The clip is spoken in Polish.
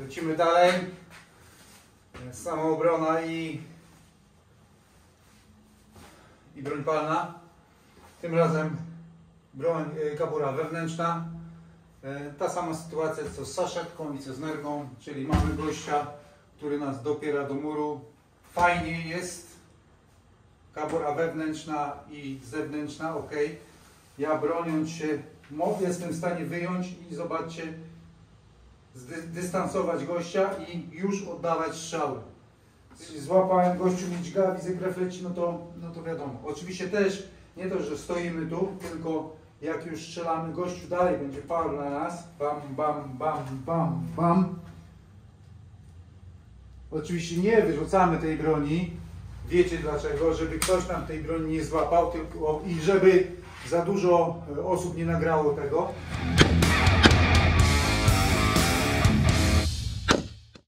Lecimy dalej. Samoobrona i broń palna. Tym razem broń kabura wewnętrzna. Ta sama sytuacja co z saszetką i co z nergą, czyli mamy gościa, który nas dopiera do muru. Fajnie jest. Kabura wewnętrzna i zewnętrzna, ok. Ja broniąc się jestem w stanie wyjąć i zobaczcie, dystansować gościa i już oddawać strzały. Jeśli złapałem, gościu mi dźga, widzę krew leci, no to wiadomo. Oczywiście też nie to, że stoimy tu, tylko jak już strzelamy, gościu dalej będzie parł na nas. Bam, bam, bam, bam, bam. Oczywiście nie wyrzucamy tej broni. Wiecie dlaczego? Żeby ktoś nam tej broni nie złapał i żeby za dużo osób nie nagrało tego.